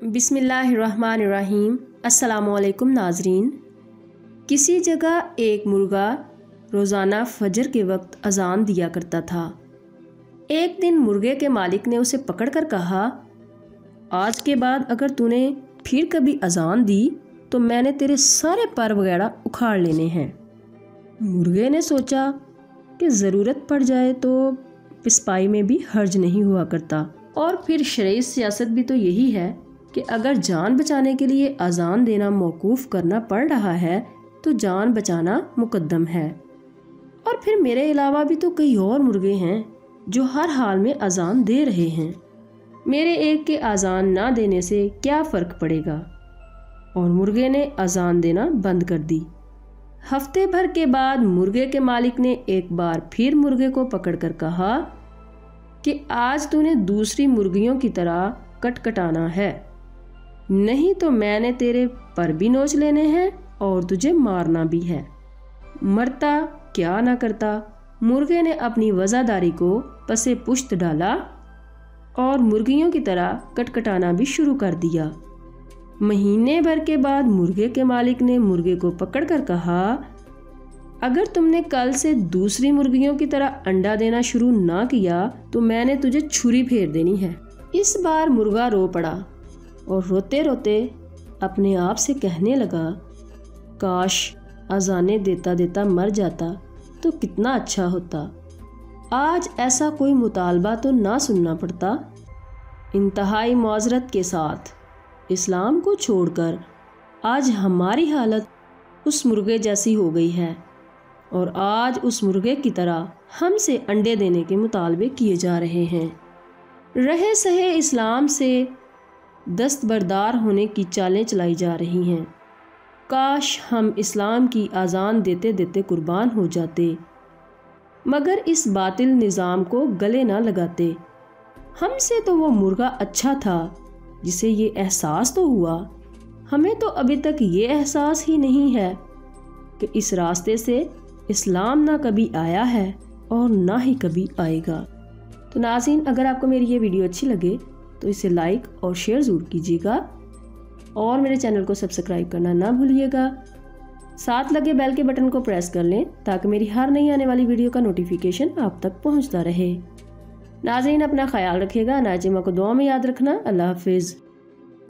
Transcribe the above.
बिस्मिल्लाहिर्रहमानिर्रहीम। अस्सलामुअलैकुम नाजरीन। किसी जगह एक मुर्गा रोज़ाना फजर के वक्त अजान दिया करता था। एक दिन मुर्गे के मालिक ने उसे पकड़कर कहा, आज के बाद अगर तूने फिर कभी अजान दी तो मैंने तेरे सारे पर वगैरह उखाड़ लेने हैं। मुर्गे ने सोचा कि ज़रूरत पड़ जाए तो पिस्पाई में भी हर्ज नहीं हुआ करता, और फिर शरई सियासत भी तो यही है कि अगर जान बचाने के लिए अजान देना मौकूफ़ करना पड़ रहा है तो जान बचाना मुकद्दम है। और फिर मेरे अलावा भी तो कई और मुर्गे हैं जो हर हाल में अजान दे रहे हैं। मेरे एक के अजान ना देने से क्या फ़र्क पड़ेगा। और मुर्गे ने अजान देना बंद कर दी। हफ्ते भर के बाद मुर्गे के मालिक ने एक बार फिर मुर्गे को पकड़कर कहा कि आज तूने दूसरी मुर्गियों की तरह कटकटाना है, नहीं तो मैंने तेरे पर भी नोच लेने हैं और तुझे मारना भी है। मरता क्या ना करता, मुर्गे ने अपनी वज़ादारी को पसे पुश्त डाला और मुर्गियों की तरह कटकटाना भी शुरू कर दिया। महीने भर के बाद मुर्गे के मालिक ने मुर्गे को पकड़कर कहा, अगर तुमने कल से दूसरी मुर्गियों की तरह अंडा देना शुरू ना किया तो मैंने तुझे छुरी फेर देनी है। इस बार मुर्गा रो पड़ा और रोते रोते अपने आप से कहने लगा, काश अजाने देता देता मर जाता तो कितना अच्छा होता। आज ऐसा कोई मुतालबा तो ना सुनना पड़ता। इंतहाई माजरत के साथ इस्लाम को छोड़कर आज हमारी हालत उस मुर्गे जैसी हो गई है, और आज उस मुर्गे की तरह हमसे अंडे देने के मुतालबे किए जा रहे हैं। रहे सहे इस्लाम से दस्तबरदार होने की चालें चलाई जा रही हैं। काश हम इस्लाम की आज़ान देते देते कुर्बान हो जाते, मगर इस बातिल निज़ाम को गले ना लगाते। हमसे तो वो मुर्गा अच्छा था जिसे ये एहसास तो हुआ। हमें तो अभी तक ये एहसास ही नहीं है कि इस रास्ते से इस्लाम ना कभी आया है और ना ही कभी आएगा। तो नाज़रीन, अगर आपको मेरी ये वीडियो अच्छी लगे तो इसे लाइक और शेयर ज़रूर कीजिएगा, और मेरे चैनल को सब्सक्राइब करना ना भूलिएगा। साथ लगे बेल के बटन को प्रेस कर लें ताकि मेरी हर नई आने वाली वीडियो का नोटिफिकेशन आप तक पहुंचता रहे। नाज़रीन, अपना ख्याल रखिएगा। नाज़िमा को दुआ में याद रखना। अल्लाह हाफिज़।